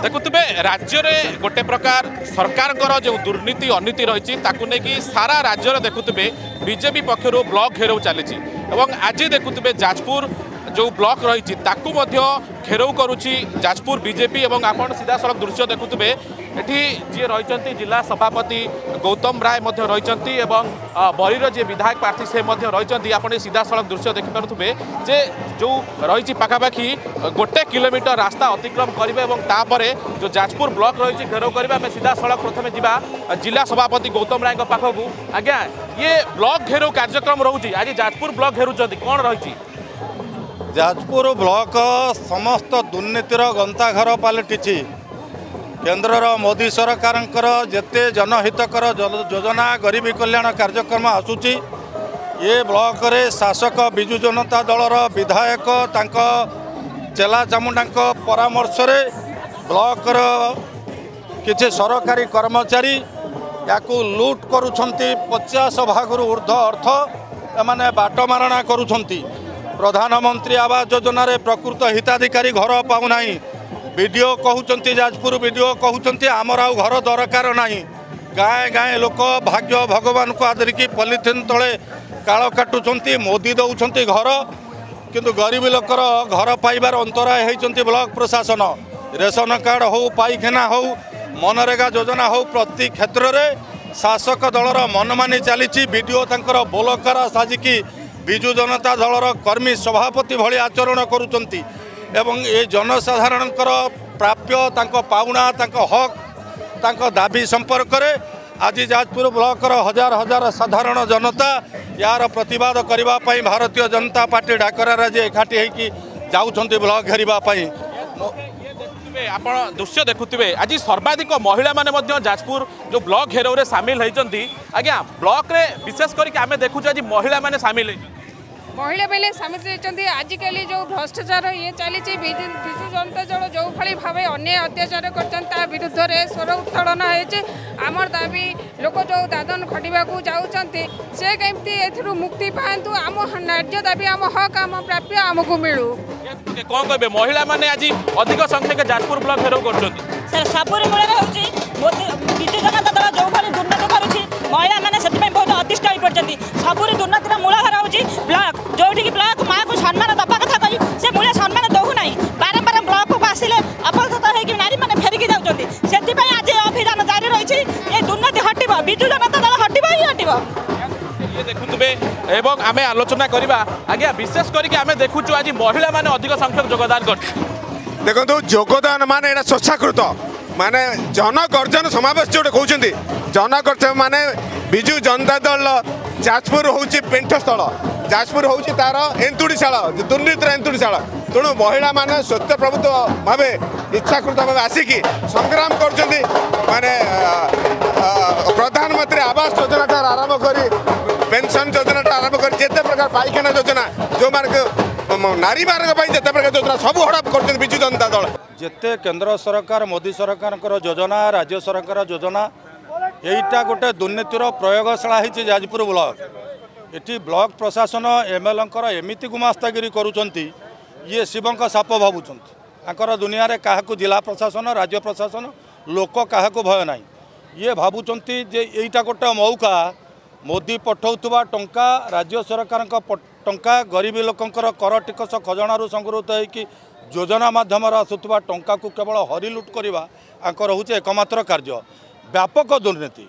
देखुवे राज्य में गोटे प्रकार सरकार जो दुर्नीति अनीति रही नहीं सारा राज्य देखुवे बीजेपी पक्षर ब्लॉक घेराव चली आज देखुवे जाजपुर जो ब्लॉक रही घेराव करुच्ची जाजपुर बीजेपी और आप सीधा सड़क दृश्य देखुवे एटी जी रही जिला सभापति गौतम राय रही बरीर जी विधायक प्रार्थी से रही आप सीधा सड़क दृश्य देखिपे जे जो रही पाखापाखि 1 किलोमीटर रास्ता अतिक्रम करेंगे और जो जाजपुर ब्लॉक रही घेराव करेंगे आम सीधा सड़क प्रथम जावा जिला सभापति गौतम राय पाखक आज्ञा ये ब्लॉक घेराव कार्यक्रम रोचे आज जाजपुर ब्लॉक घेरुंट कौन रही जाजपुर ब्लॉक समस्त दुर्नीतिर गंताघर पलटि केन्द्र मोदी सरकार जेते जनहितकर योजना गरीबी कल्याण कार्यक्रम आसूची ये ब्लॉक रे शासक विजु जनता दलर विधायक तांको चेला चामुंडा परामर्श रे ब्लॉक किसी सरकारी कर्मचारी या लुट करुछंती 50 भाग ऊर्ध अर्थ एमाने बाटमारणा करुछंती। प्रधानमंत्री आवास योजना रे प्रकृत हिताधिकारी घर पाऊना वीडियो कहते जाजपुर वीडियो कहते आमर आउ घर दरकार नहीं गाए गाए लोक भाग्य भगवान को आदरिकी पॉलिथिन तले काल काटुंट मोदी दौरान घर किंतु गरीब लोकर घर पाइबार अंतराय होती ब्लॉक प्रशासन रेशन कार्ड हो पाइखाना हो मनरेगा योजना हो प्रति क्षेत्र में शासक दलर मनमानी चली वीडियो तंकर बोलकारा साजिकी विजु जनता दलर कर्मी सभापति भली आचरण करुँच एवं ये जनसाधारण प्राप्य तांको पाउना तांको हक तांको दाबी संपर्क रे आज जाजपुर ब्लॉक हजार हजार साधारण जनता यार प्रतिवाद करने भारतीय जनता पार्टी डाकरार आज एकाठी होगी जाऊँच ब्लॉक घेरवाई आप दृश्य देखुवे आज सर्वाधिक महिला माने जाजपुर जो ब्लॉक घेराव रे सामिल होती आज्ञा ब्लॉक रे विशेष करके आम देखुचे आज महिला माने सामिल होती महिला बेले सामिल होती आजिकल जो भ्रष्टाचार ये चली विजु जनता दल जो भाई भाव अन्याय अत्याचार कर विरुद्ध में स्वर उत्तोलन होमर दाबी लोक जो दादन खटा जाऊँच से कमी मुक्ति पातु आम न्याय दाबी आम हक आम प्राप्य आमको मिलू कौन कहे महिला माने आज अधिक संख्यक जाजपुर ब्लॉक घेराव कर सबुरी मूल विजु जनता दल जो भाई दुर्नीति करुच्ची महिला मैंने से बहुत अतिष्ठ हो पड़ती सबुरी दुर्नीतिर मूल घर हूँ ब्लॉक जो ब्लॉक माँ को सम्मान दबा कथा कही से मूल्य सम्मान दौना बारंबार ब्लॉक को आसिले अपहृत हो नारी मैंने फेरिकी जाऊँगी से आज अभियान जारी रही ये दुर्नीति हटब विजु जनता दल हटब ही हटब ये देखुवे एवं आम आलोचना करवा आज्ञा विशेष करके आम देखुचु आज महिला माने अधिक संख्यक योगदान कर देखो योगदान माने स्वेच्छाकृत माने जनगर्जन समावेश जो कहते जनगर्जन माने विजु जनता दल जाजपुर हूँ पेंठस्थल जाजपुर हूँ तार एंतुड़ीशाला दुर्नीतिर एंतुड़ीशाला तेणु महिला माने स्वच्छ प्रभुत्व भाव इच्छाकृत भाव आसिकी संग्राम कर माने प्रधानमंत्री आवास योजना ठार आरंभ कर पेंशन योजना आरंभ कर जिते प्रकार पाइखाना योजना जो नारी मार्ग जिते प्रकार योजना सब हड़प कर विजु जनता दल जिते केंद्र सरकार मोदी सरकार योजना राज्य सरकार योजना यहीटा गोटे दुर्नीतिर प्रयोगशाला होती जाजपुर ब्लॉक ये ब्लॉक प्रशासन एमएलए एमती गुमास्तागिरी करुँच ये शिवंक साप भावुंट दुनिया रे क्या जिला प्रशासन राज्य प्रशासन लोक क्या भय ना ये भावुंट जे यहीटा गोटे मौका मोदी पठाउथुबा टंका राज्य सरकार टंका गरीबी लोकंकर कर टिकस खजनारू संगृहित होगी योजना माध्यम आसुवा टंका को केवल हरिलुट करवा आंकर हूँ एकमात्र कार्य व्यापक दुर्नीति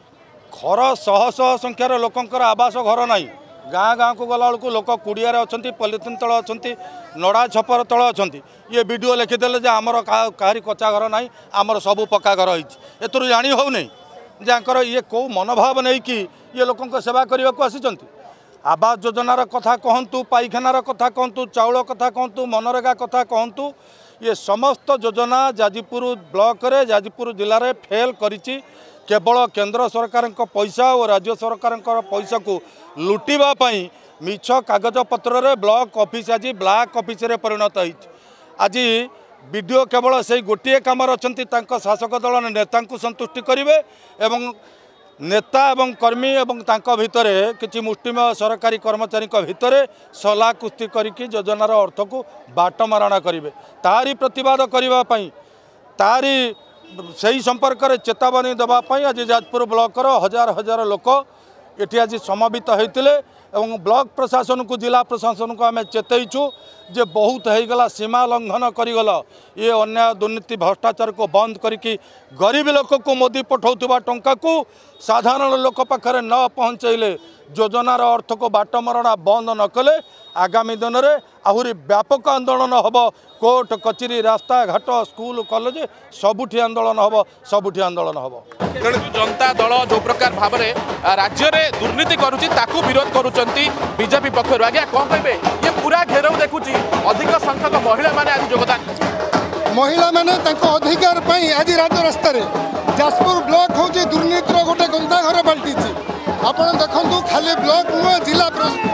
घर शह शह संख्यार लोकंकर आवास घर नहीं गाँ गाँ को गला बेलू लोक कुड़िया अच्छा पॉलिथिन तले अच्छा नड़ा छपर तले अच्छा ये वीडियो लिखिदेले जे आमर कहारी कच्चा घर ना आमर सबू पक्का घर होती जानी हो नहीं ये कौ मनोभाव नहीं कि ये लोक सेवा करने को आसी आवास योजनार कथा कहतु पाइखानार कथा कहतु चाउल कथा कहतु मनरेगा कथा कहतु ये समस्त योजना जाजपुर ब्लॉक रे जाजपुर जिले में फेल करिछि केवल केंद्र सरकार पैसा और राज्य सरकार पैसा को लुटिबा पई मिछ कागज पत्र रे ब्लॉक ऑफिस आज ब्लैक ऑफिस रे परिणत होई आज वीडियो केवल से गोटे काम अच्छा शासक दल नेता संतुष्टि करेंगे एवं नेता एवं कर्मी एवं तांको भितरे किछि मुष्टिमेय सरकारी कर्मचारी भितरे सला कुस्ती करिकी योजनार अर्थ को बाटमारणा करेंगे तारी प्रतिवाद करने तारी सही संपर्क में चेतावनी देवाई आज जाजपुर ब्लॉकर हजार हजार लोक ये आज समवेत होते और ब्लॉक प्रशासन को जिला प्रशासन को आम चेतईचु जे बहुत होगला सीमा लंघन करगल ये अन्याय दुर्नीति भ्रष्टाचार को बंद करके गरीब लोक को मोदी पठाउथिबा टंका को साधारण लोक पाखरे न पहुँचैले योजनार अर्थ को बाटमरणा बंद न कले आगामी दिन में आहरी व्यापक आंदोलन हम कोर्ट कचेरी रास्ता घाट स्कूल कॉलेज सबुठी आंदोलन हम सबुठी आंदोलन हम जनता दल जो प्रकार भाव में राज्य में दुर्नीति करुच्ची ताकू विरोध करुँच बीजेपी पक्षर आज्ञा कौन कहे ये पूरा घेराव देखुची अधिक संख्यक महिला माने आज योगदान महिला माने अधिकार आज राज्य रास्ता जाजपुर ब्लॉक हूँ दुर्नीतिर गोटे गंधाघर पलटि आपड़ देखु खाली ब्लॉक नुह जिला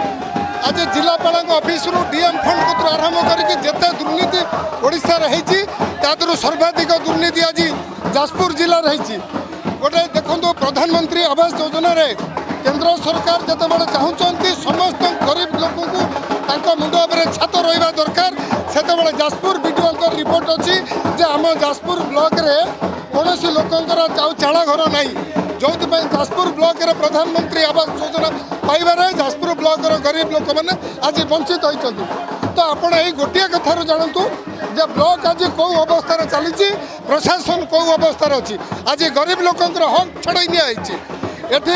आज जिलापाल ऑफिस डीएम फंड को आरंभ करके जिते दुर्नीति ओडिशा रही सर्वाधिक दुर्नीति आज जाजपुर जिला रही गोटे देखो प्रधानमंत्री आवास योजना रे केंद्र सरकार जिते चाहते समस्त गरीब लोक को मुंड छात रहा दरकार से जाजपुर वीडियो रिपोर्ट अच्छी आम जाजपुर ब्लॉक रे कौन लोकंर चाला घर ना जो जाजपुर ब्लॉक रे प्रधानमंत्री आवास योजना पाइबार जाजपुर ब्लॉक गरीब लोक मैंने आज वंचित होती तो आपण यही गोटे कथार जानतु जे ब्लॉक आज कौ अवस्था चली प्रशासन कौ अवस्था अच्छी आज गरीब लोकंर हक छड़ाई निठी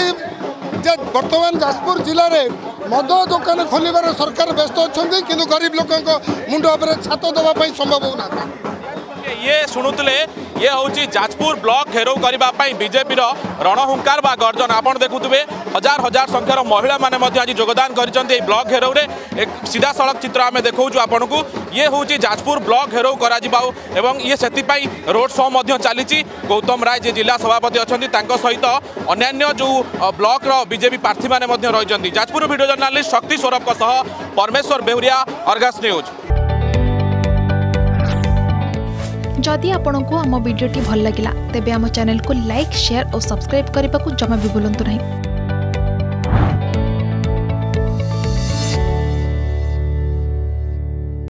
बर्तमान जाजपुर जिले में मद दुकान खोलिबार सरकार व्यस्त अच्छा कि गरीब लोक मुंड छात देवाई संभव होना ये शुणुले ये हूँ जाजपुर ब्लॉक घेराव करने बीजेपी रणहुंकार बा गर्जन आपड़ देखुए हजार हजार संख्यार महिला माने आज योगदान कर ब्लॉक घेराव रे एक सीधा सड़क चित्र आम देखा आपन को ये हूँ जाजपुर ब्लॉक घेराव कर ये से रोड शो चली गौतम राय जी जिला सभापति अच्छा सहित अन्य जो ब्लॉक बीजेपी प्रार्थी मैंने रही जाजपुर वीडियो जर्नालीस्ट शक्ति सौरभ परमेश्वर बेहुरिया अर्गस न्यूज। जदि आपंक आम भिडी भल लगा तेब आम चैनल को लाइक शेयर और सब्सक्राइब करने को जमा भी भूलु नहीं।